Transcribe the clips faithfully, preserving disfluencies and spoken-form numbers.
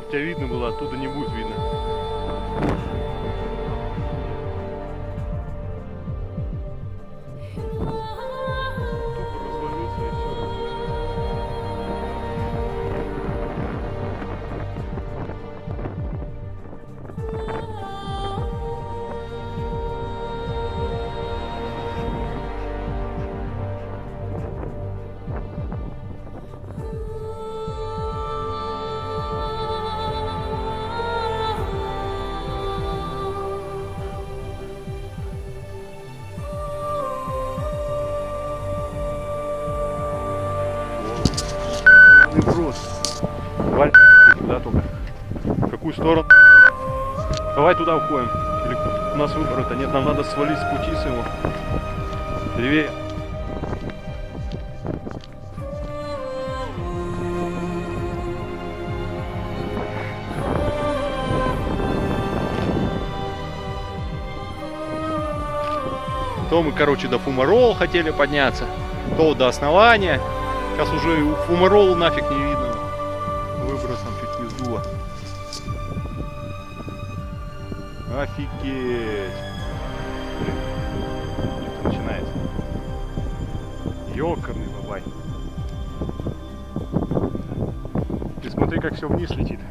тебя видно было, оттуда не будет видно. Брос. Валь туда только. В какую сторону? Давай туда уходим. Или у нас выбора-то нет, нам надо свалить с пути с его. Левее. То мы, короче, до Фумарол хотели подняться, то до основания. Сейчас уже у Фумаролу нафиг не видно. Выбросом чуть не сдуло. Офигеть. Блин, что-то начинается. Ёкарный бабай. Ты смотри, как все вниз летит.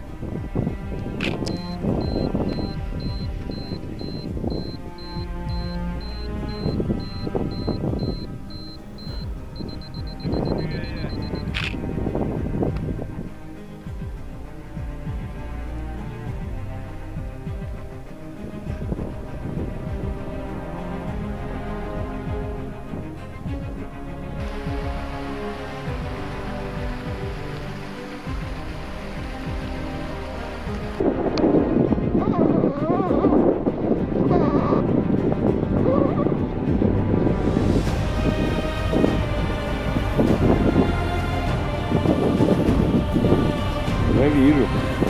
Я вижу.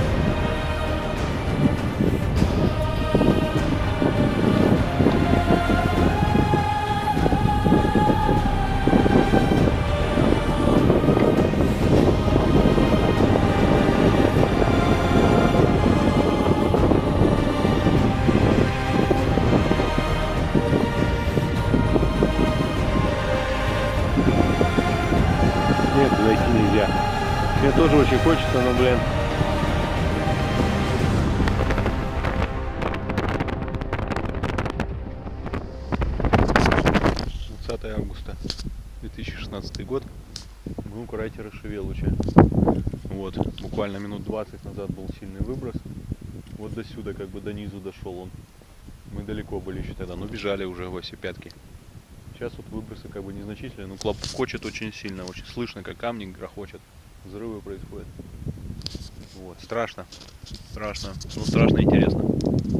Нет, зайти нельзя. Мне тоже очень хочется, но, блин. двадцатое августа две тысячи шестнадцатый год. Мы у крайтера Шевелуча. Вот, буквально минут двадцать назад был сильный выброс. Вот до сюда, как бы до низу дошел он. Мы далеко были еще тогда, но бежали уже во все пятки. Сейчас вот выбросы как бы незначительные, но клокочет очень сильно, очень слышно, как камни грохочет. Взрывы происходят. Вот, страшно, страшно, ну страшно интересно.